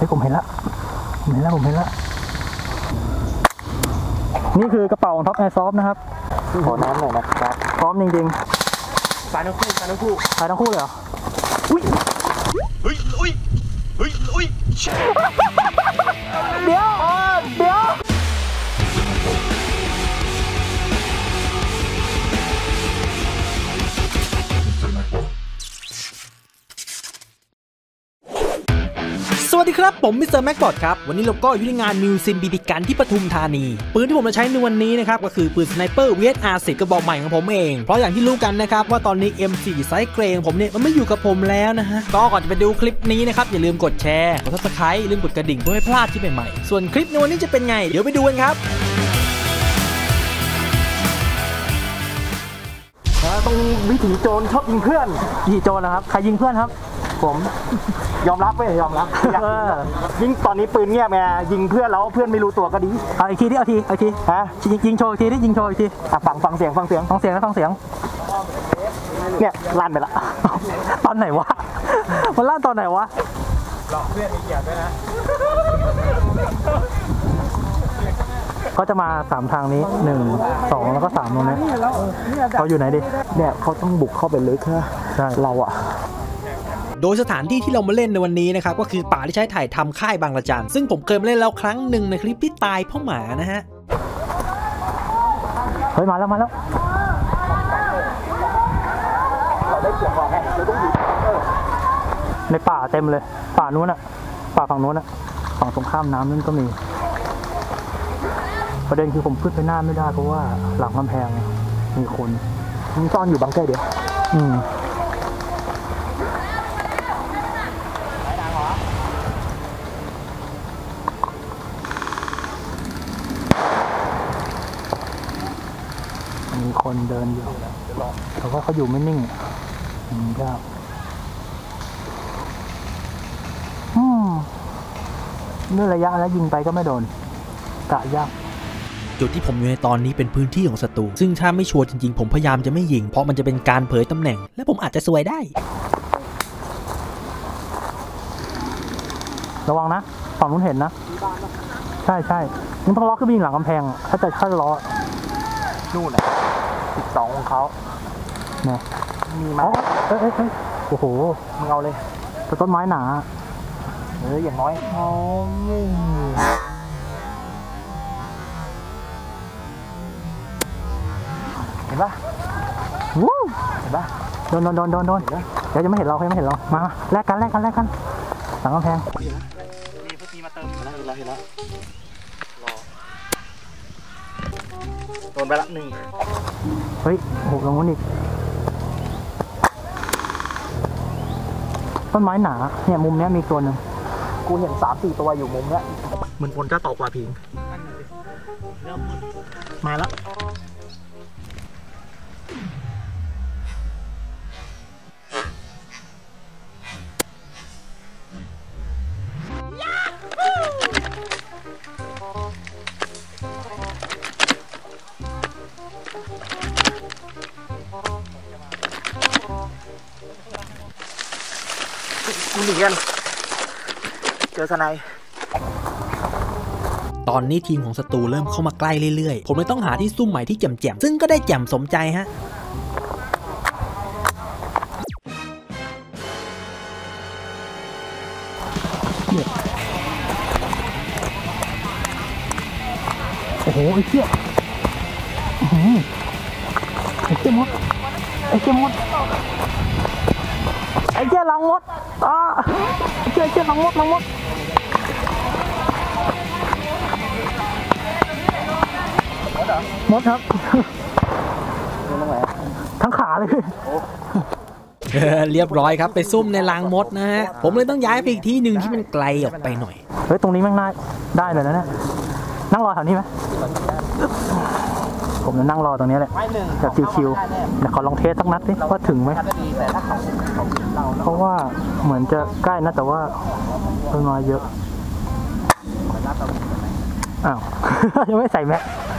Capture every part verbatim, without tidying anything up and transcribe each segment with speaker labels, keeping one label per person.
Speaker 1: ฮ้ยผมเห็นละผมเห็นละผมเห็นละนี่คือกระเป๋าของท็อปแอร์ซอฟต์นะครับ
Speaker 2: ขอน้ำหน่อยนะครับ
Speaker 1: พร้อมจริงๆ
Speaker 2: สายทั้งคู่สายทั้งคู่
Speaker 1: สายทั้งคู่เลยเหรออุ้ย
Speaker 2: เฮ้ยอุ้ยเฮ้ยอุ้ย
Speaker 1: เดี๋ยวเดี๋ยว
Speaker 3: สวัสดีครับผมมิสเตอร์แม็กบอทครับวันนี้เราก็อยู่ในงานมิวซิมบีบีกันที่ปทุมธานีปืนที่ผมจะใช้ในวันนี้นะครับก็คือปืนสไนเปอร์ วี เอส อาร์ สิบ กระบอกใหม่ของผมเองเพราะอย่างที่รู้กันนะครับว่าตอนนี้ เอ็ม โฟร์ ไซส์เกรย์ของผมเนี่ยมันไม่อยู่กับผมแล้วนะฮะก็ก่อนจะไปดูคลิปนี้นะครับอย่าลืมกดแชร์กด ซับสไครบ์ อย่าลืมกดกระดิ่งเพื่อไม่พลาดที่ใหม่ๆส่วนคลิปในวันนี้จะเป็นไงเดี๋ยวไปดูกันครับ
Speaker 2: ต้องวิถีโจรชอบยิงเพื่อน
Speaker 1: วิถีโจรนะครับใครยิงเพื่อนครับ
Speaker 2: ผมยอมรับเว้ยยอมรับยิ่งตอนนี้ปืนเงียบไงยิงเพื่อนแล้วเพื่อนไม่รู้ตัวก็ดี
Speaker 1: เอาอีกทีดิเอาทีเอาที
Speaker 2: ฮะ
Speaker 1: ยิงยิงโชว์อีกทีดิยิงโชว์อีกที
Speaker 2: ฟังฟังเสียงฟังเสียง
Speaker 1: ฟังเสียงนะฟังเสียง
Speaker 2: เนี่ยลั่นไปละ
Speaker 1: ตอนไหนวะมันลั่นตอนไหนวะ
Speaker 2: หลอกเพื่อนมีเกียรติด้วยนะ
Speaker 1: เขาจะมาสามทางนี้หนึ่งสองแล้วก็สามตรงนี้เขาอยู่ไหนดิ
Speaker 2: เนี่ยเขาต้องบุกเข้าไปลึกนะ
Speaker 1: ใช่
Speaker 2: เราอะ
Speaker 3: โดยสถานที่ที่เรามาเล่นในวันนี้นะครับก็คือป่าที่ใช้ถ่ายทำค่ายบางระจันซึ่งผมเคยมาเล่นแล้วครั้งหนึ่งในคลิปที่ตายเพราะหมานะฮะ
Speaker 1: เฮ้ยมาแล้วมาแล้ว
Speaker 2: เราได้เสียงบอกไงเราต้องอยู่
Speaker 1: ในป่าเต็มเลยป่านู้นอะป่าฝั่งนู้นอะฝั่งตรงข้ามน้ำนั่นก็มีประเด็นคือผมขึ้นไปหน้าไม่ได้เพราะว่าหลังกำแพงมีคน
Speaker 2: มันซ่อนอยู่บังเกอร์เดียว
Speaker 1: อืมมีคนเดินอยู่แต่ว่าเขาอยู่ไม่นิ่งอืมยากอืมเมื่อระยะแล้วยิงไปก็ไม่โดนกะยาก
Speaker 3: จุดที่ผมอยู่ในตอนนี้เป็นพื้นที่ของศัตรูซึ่งถ้าไม่ชัวร์จริงๆผมพยายามจะไม่ยิงเพราะมันจะเป็นการเผยตำแหน่งและผมอาจจะซวยได้
Speaker 1: ระวังนะฝั่งนู้นเห็นนะใช่ใช่มึงต้องล็อกขึ้นไปยิงหลังกำแพงถ้าจะถ้าจะล้อ
Speaker 2: นู่นอ่ะสิบสองของเขา
Speaker 1: เนี่ย
Speaker 2: มีมา
Speaker 1: เอ้ยเอ้ยเอ้ยโอ้โห
Speaker 2: มึงเอาเลย
Speaker 1: แต่ต้นไม้หนา
Speaker 2: เอออย่างน้อยเขาเห็นปะ
Speaker 1: วู้
Speaker 2: เห็นปะ
Speaker 1: โดนโดนโดนโดนโดนเดี๋ยวจะไม่เห็นเราเขาไม่เห็นเรามาแลกกันแลกกันแลกกันหลังกำแพง
Speaker 2: มีพุทธีมาเติมเห็นแล้วเห็นแล้วเห็นแล้วรอโดนไปละหนึ่ง
Speaker 1: เฮ้ยโหลงนู้นอีกต้นไม้หนาเนี่ยมุมนี้มีตัวหนึ่ง
Speaker 2: กูเห็นสามสี่ตัวอยู่มุมนี้
Speaker 1: เหมือนคนจะตกกว่าพิงมาแล้ว
Speaker 2: กูหนีกันเจอสไน
Speaker 3: ตอนนี้ทีมของศัตรูเริ่มเข้ามาใกล้เรื่อยๆผมเลยต้องหาที่ซุ่มใหม่ที่แจ่มๆซึ่งก็ได้แจ่มสมใจฮะ
Speaker 1: โอ้โหไอ้เชี่ยไอ้เชี่ยมดไอ้เชี่ยมดไอ้เชี่ยลังมดอ่าไอ้เชี่ยเชี่ยลังมดลังมดมดครับทั้งขาเลย
Speaker 3: เรียบร้อยครับไปซุ่มในรังมดนะฮะผมเลยต้องย้ายไปอีกที่หนึ่งที่มันไกลออกไปหน่อย
Speaker 1: เฮ้ยตรงนี้แม่งได้ได้เลยนะเนี่ยนั่งรอแถวนี้ไหมผมจะนั่งรอตรงนี้แหละแบบชิวๆเดี๋ยวขอลองเทสสักนัดดิว่าถึงไหมเพราะว่าเหมือนจะใกล้นะแต่ว่าต้นไม้เยอะอ้าวยังไม่ใส่แม็ก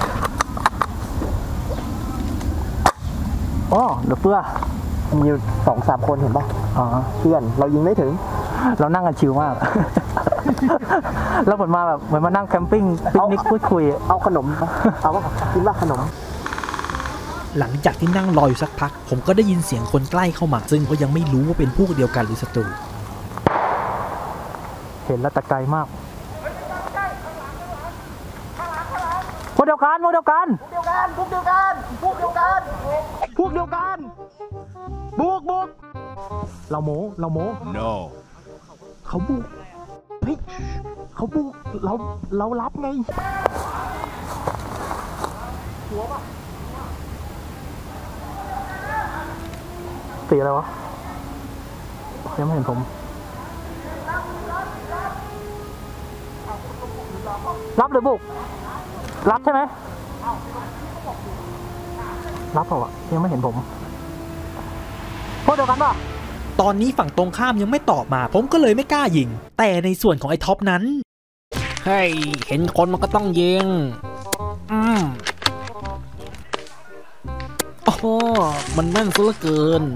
Speaker 1: อ๋อเดี๋ยวเพื่อ
Speaker 2: มีอยู่สองสามคนเห็นป่ะอ๋อเพื่อนเรายิงไม่ถึง
Speaker 1: เรานั่งกันชิวมากแล้วเหมือนมาแบบเหมือนมานั่งแคมปิ้งปิกนิกพูดคุย
Speaker 2: เอาขนมเอาว่ากินว่าขนม
Speaker 3: หลังจากที่นั่งรออยู่สักพักผมก็ได้ยินเสียงคนใกล้เข้ามาซึ่งก็ยังไม่รู้ว่าเป็นพวกเดียวกันหรือศัตรู
Speaker 1: เห็นแล้วตะไกลมากพวกเดียวกันพวกเดียวกันพวกเดียวกันพวกเดียวกันพวกเดียวกันพวกเดียวกันบุกบุกเราโมเราโม no เขาบุกเฮ้ยเขาบุกเราเรารับไงหัวปะสีอะไรวะยังไม่เห็นผมรับหรือบุกรับใช่ไหมรับเปล่าอะยังไม่เห็นผมพวกเดียวกันป่ะ
Speaker 3: ตอนนี้ฝั่งตรงข้ามยังไม่ตอบมาผมก็เลยไม่กล้ายิงแต่ในส่วนของไอ้ท็อปนั้นเฮ้ยเห็นคนมันก็ต้องยิงอืมโอ้โหมันแม่นซะเหลือเกิน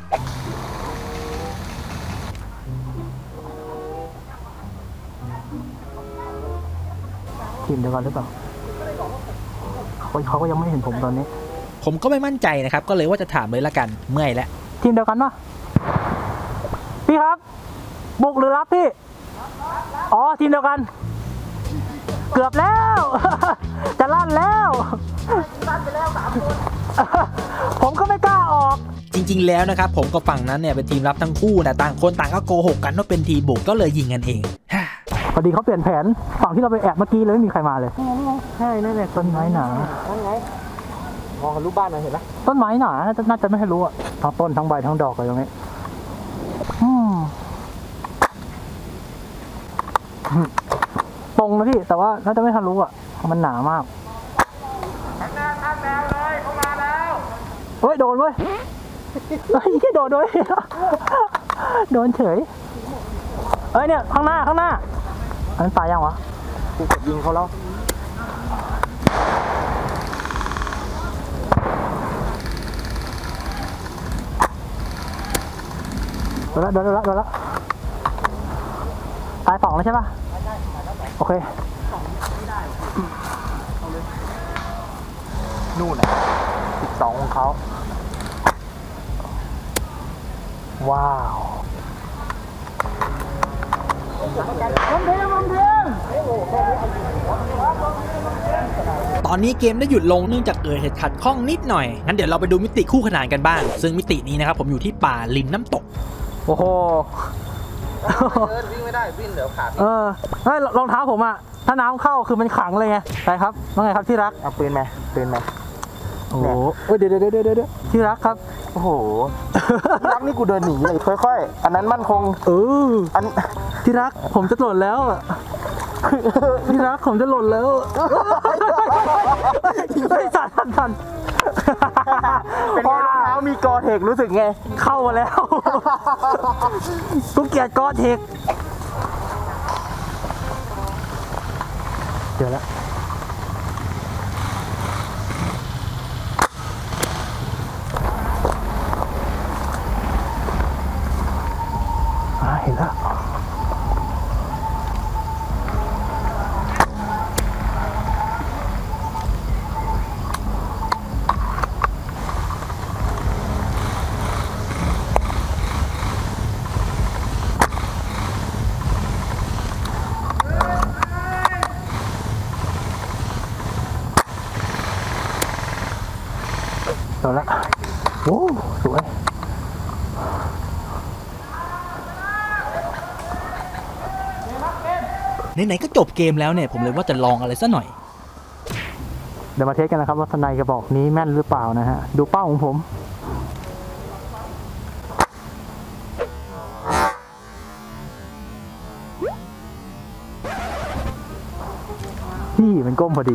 Speaker 1: ทีมเดียวกันหรือเปล่าเขาเขาก็ยังไม่เห็นผมตอนนี้
Speaker 3: ผมก็ไม่มั่นใจนะครับก็เลยว่าจะถามเลยละกันเมื่อยแล้ว
Speaker 1: ทีมเดียวกันป่ะพี่ครับบุกหรือรับพี่อ๋อทีมเดียวกันเกือบแล้วจะลั่นแล้วลั่นไปแล้วสามคนผมก็ไม่กล้าออก
Speaker 3: จริงๆแล้วนะครับผมกับฝั่งนั้นเนี่ยเป็นทีมรับทั้งคู่แต่ต่างคนต่างก็โกหกกันว่าเป็นทีมบุกก็เลยยิงกันเอง
Speaker 1: พอดีเขาเปลี่ยนแผนฝั่งที่เราไปแอบเมื่อกี้เลยไม่มีใครมาเลยใช่นั่นแหละต้นไม้หนา
Speaker 2: มองรูปบ้านนะเห็นไหม
Speaker 1: ต้นไม้หนาน่าจะไม่ให้รู้อะทั้งต้นทั้งใบทั้งดอกอะไรอย่างเงี้ยตรงนะพี่แต่ว่าน่าจะไม่ทันรู้อะมันหนามากข้างหน้าข้างแนวเลยเข้ามาแล้วเฮ้ยโดนเว้ยเฮ้ยแค่โดนด้วยโดนเฉยเอ้ยเนี่ยข้างหน้าข้างหน้าอันนั้นตายยังวะ
Speaker 2: กูกดยิงเขาแล้ว
Speaker 1: โดนแล้วโดนแล้วโดนแล้วตายสองแล้วใช่ปะโอเค
Speaker 2: นู่นอ่ะสิบสองของเขา
Speaker 1: ว้าว
Speaker 3: ตอนนี้เกมได้หยุดลงเนื่องจากเกิดเหตุขัดข้องนิดหน่อยงั้นเดี๋ยวเราไปดูมิติคู่ขนานกันบ้างซึ่งมิตินี้นะครับผมอยู่ที่ป่าริมน้ำตก
Speaker 1: โอ้โห
Speaker 2: วิ่งไม่ได้วิ่งเดี๋ยวขาด
Speaker 1: เออไม่รองเท้าผมอะถ้าน้ำเข้าคือมันขังเลยไงใช่ครับว่าไงครับที่รัก
Speaker 2: เอาปืนไหมปืนไหม
Speaker 1: โอ้โหเดี๋ยวเดี๋ยวเดี๋ยวเดี๋ยวที่รักครับ
Speaker 2: โอ้โหที่รักนี่กูเดินหนีเลยค่อยๆอันนั้นมั่นคง
Speaker 1: เอออันที่รักผมจะหล่นแล้วที่รักผมจะหล่นแล้วไอ้สัตว์สัตว์สัตว์
Speaker 2: เป็นไงรองเท้ามีกอเทครู้สึกไง
Speaker 1: เข้ามาแล้วกูเกลียดกอเทคเดี๋ยวแล้วเห็นแล้วโดนละโอ้สวย
Speaker 3: ไหนๆก็จบเกมแล้วเนี่ยผมเลยว่าจะลองอะไรซะหน่อย
Speaker 1: เดี๋ยวมาเทสกันนะครับว่าสไนกระบอกนี้แม่นหรือเปล่านะฮะดูเป้าของผมพี่มันก้มพอดี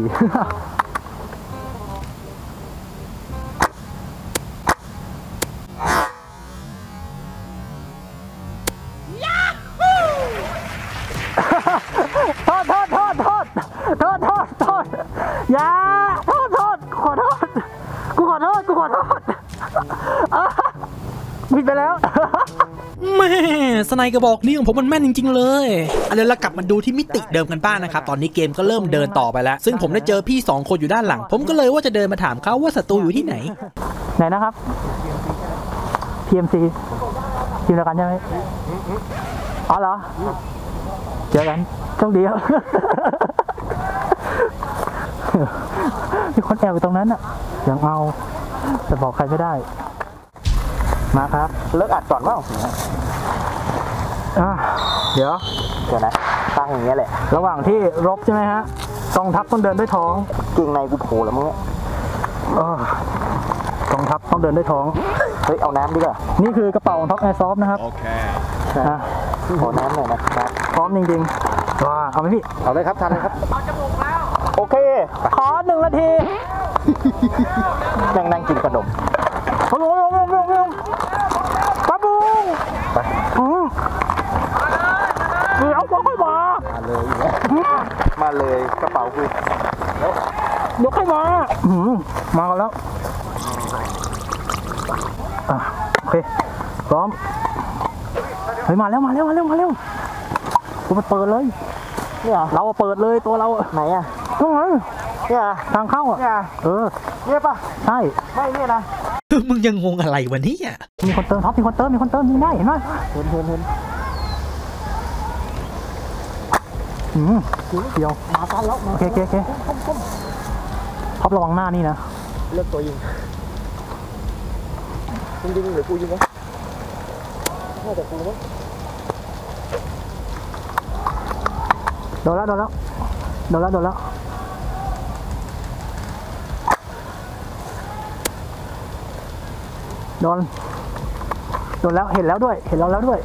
Speaker 1: โทษโทษโทษโทษโทษโทษโทษอย่าโทษโทษขอโทษกูขอโทษกูขอโทษผิดไปแล้ว
Speaker 3: แม่สไนกระบอกนี้ของผมมันแม่นจริงๆเลยอันนี้เรากลับมาดูที่มิติเดิมกันบ้างนะครับตอนนี้เกมก็เริ่มเดินต่อไปแล้วซึ่งผมได้เจอพี่สองคนอยู่ด้านหลังผมก็เลยว่าจะเดินมาถามเขาว่าศัตรูอยู่ที่ไหน
Speaker 1: ไหนนะครับ ที เอ็ม ซี ทีมเดียวกันใช่ไหมอ๋อเหรอเจอกันโชคดีครับ มีคนแอบอยู่ตรงนั้นอ่ะยังเอาแต่บอกใครไม่ได้มาครับ
Speaker 2: เลิกอัดก่อนว่า
Speaker 1: เดี๋ยว
Speaker 2: เดี๋ยวนะตั้งอย่างเงี้ยแหละ
Speaker 1: ระหว่างที่รบใช่ไหมฮะกองทัพต้องเดินด้วยท้อง
Speaker 2: เก่งในกูโผล่แล้วมึง
Speaker 1: กองทัพต้องเดินด้วยท้อง
Speaker 2: เฮ้ยเอาน้ำดีกว่า
Speaker 1: นี่คือกระเป๋าของท็อปแอร์ซอฟนะครับ
Speaker 2: โอเคนะขอน้ำหน่อยนะครับ
Speaker 1: พร้อมจริงๆว้าเอาไหมพี่
Speaker 2: เอาเลยครับทันเลยครับเอาจมูกแล้วโอเค
Speaker 1: ขอหนึ่งนาที
Speaker 2: นั่งนั่งกินขนม
Speaker 1: ลงลงลงลงลงปั๊บบุ้งไปอืมเดี๋ยวเขาค่อยมา
Speaker 2: มาเลยมาเลยกระเป๋าคือ
Speaker 1: เดี๋ยวค่อยมาอืมมาแล้วอ่ะโอเคพร้อมเฮ้ยมาแล้วมาแล้วมาแล้วมาแล้วกูมาเปิดเลยเนี่ยเราเปิดเลยตัวเรา
Speaker 2: ไหนอ่ะ
Speaker 1: ตรงไหน
Speaker 2: เนี่ย
Speaker 1: ทางเข้าอ่ะ
Speaker 2: เนี่ย
Speaker 1: เออ
Speaker 2: เนี่ยป่ะ
Speaker 1: ใช่
Speaker 2: ไม่เนี่ยนะ
Speaker 3: มึงยังงงอะไรวะเนี่ย
Speaker 1: มีคนเติมท็อปมีคนเติมมีคนเติมยิงได้เห็นไหม
Speaker 2: เห็นเห็นเห็น
Speaker 1: อืมเดี๋ยว
Speaker 2: มาฟันแล้ว
Speaker 1: โอเคโอเคโอเคท็อประวังหน้านี่นะ
Speaker 2: เลือกตัวยิงมึงยิงหรือกูยิงวะน่าจะกูมั้ง
Speaker 1: โดนแล้วโดนแล้วโดนแล้วโดนแล้วโดนโดนแล้วเห็นแล้วด้วยเห็นเราแล้วด้วย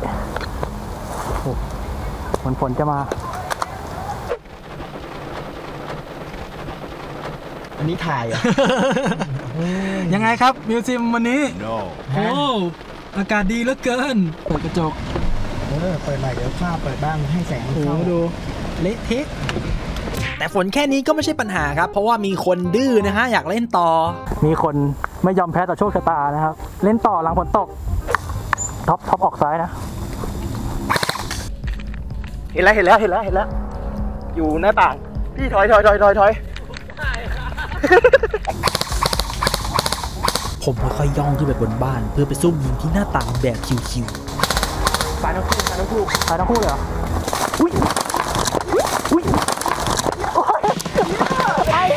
Speaker 1: ฝนฝนจะมา
Speaker 2: อันนี้ถ่ายอ่ะ
Speaker 1: ยังไงครับมิวซิมวันนี้
Speaker 3: no. โอ้อากาศดีเหลือเกิน
Speaker 1: เปิดกระจก
Speaker 2: เออเปิดหน่อยเดี๋ยวฝ้าเปิดบ้างให้แสง
Speaker 1: เข้าดูเละเทะ
Speaker 3: แต่ฝนแค่นี้ก็ไม่ใช่ปัญหาครับเพราะว่ามีคนดื้อนะฮะอยากเล่นต่อ
Speaker 1: มีคนไม่ยอมแพ้ต่อโชคชะตานะครับเล่นต่อหลังฝนตกท็อปท็อปออกซ้ายนะ
Speaker 2: เห็นแล้วเห็นแล้วเห็นแล้วเห็นแล้วอยู่หน้าต่างพี่ถอยถอยถอยถอยถอย
Speaker 3: ผมค่อยๆย่องขึ้นไปบนบ้านเพื่อไปซุ่มยิงที่หน้าต่างแบบชิว
Speaker 2: ๆตายทั้งคู่ตายทั้งคู่
Speaker 1: ตายทั้งคู่เลยเหรออุ้ยอุ้ยไอ้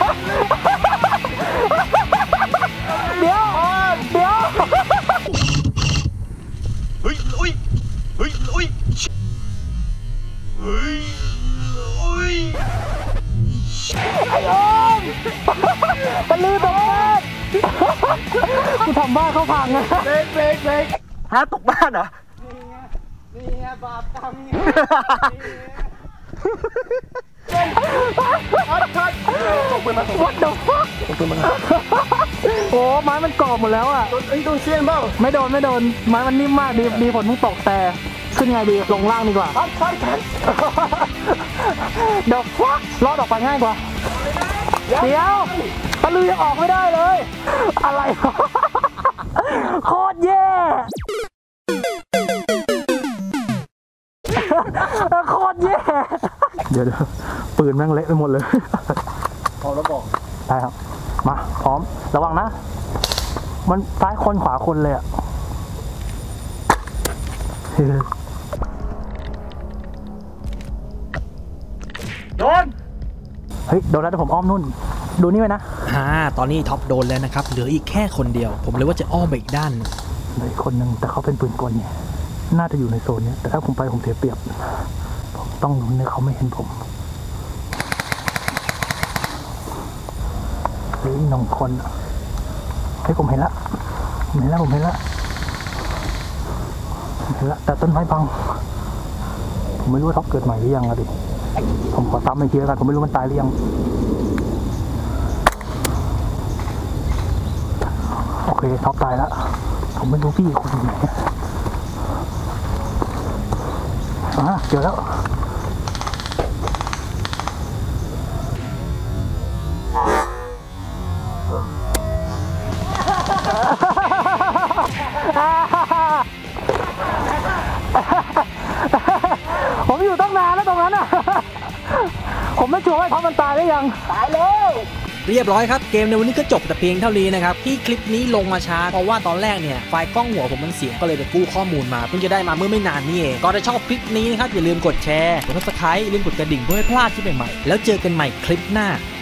Speaker 1: เดี๋ยวเดี๋ยว
Speaker 2: เฮ้ยอุ้ยเฮ้ยอุ้ยเฮ้ยอุ้ย
Speaker 1: ไอ้โอมตะลือตกบ้านกูทำบ้านเขาพังไง
Speaker 2: เบรกเบรกเบรกฮะตกบ้านเหรอ
Speaker 1: นี่ไงบาปกรรม
Speaker 2: ตกปืนมา
Speaker 1: วัดดอกฟัก
Speaker 2: ตกปืนมา
Speaker 1: โอ้ไม้มันกรอบหมดแล้วอ่ะ
Speaker 2: โดนไอ้โดนเสี้ยนเปล่า
Speaker 1: ไม่โดนไม่โดนไม้มันนิ่มมากดีดีผลเพิ่งตกแต่ขึ้นไงดีลงล่างดีกว่า
Speaker 2: ใช่ใช่
Speaker 1: ดอกฟักรอดออกไปง่ายกว่าเดี๋ยวตะลือยังออกไม่ได้เลยอะไรโคตรแย่โคตรแย่เดี๋ยวปืนแม่งเละไปหมดเลย
Speaker 2: พร้อมแล้วบอก
Speaker 1: ได้ครับมาพร้อมระวังนะมันซ้ายคนขวาคนเลยอ่ะ
Speaker 2: โดน
Speaker 1: เฮ้ยโดนแล้วแต่ผมอ้อมนุ่นดูนี่ไว้นะ
Speaker 3: อ่าตอนนี้ท็อปโดนแล้วนะครับเหลืออีกแค่คนเดียวผมเลยว่าจะอ้อมไปอีกด้าน
Speaker 1: เหลืออีกคนนึงแต่เขาเป็นปืนกลเนี่ยน่าจะอยู่ในโซนนี้แต่ถ้าผมไปผมเสียเปรียบผมต้องลุ้นให้เขาไม่เห็นผมเฮ้ยน้องคนเฮ้ยผมเห็นละผมเห็นละผมเห็นละผมเห็นละแต่ต้นไม้บังผมไม่รู้ว่าท็อปเกิดใหม่หรือยังอะดิผมขอซ้ำอีกทีแล้วกันผมไม่รู้มันตายหรือยังโอเคท็อปตายแล้วผมไม่รู้พี่คนไหนอ่ะเจอแล้วนั้นอ่ะ ผมไม่ชัวร์ว่าท็อปมันตายหรือยังตายแล้ว
Speaker 3: เรียบร้อยครับเกมในวันนี้ก็จบแต่เพียงเท่านี้นะครับที่คลิปนี้ลงมาช้าเพราะว่าตอนแรกเนี่ยไฟล์กล้องหัวผมมันเสียก็เลยไปกู้ข้อมูลมาเพิ่งจะได้มาเมื่อไม่นานนี่เองก็ถ้าชอบคลิปนี้นะครับอย่าลืมกดแชร์กด ซับสไครบ์ อย่าลืมกดกระดิ่งเพื่อไม่พลาดคลิปใหม่ๆแล้วเจอกันใหม่คลิปหน้า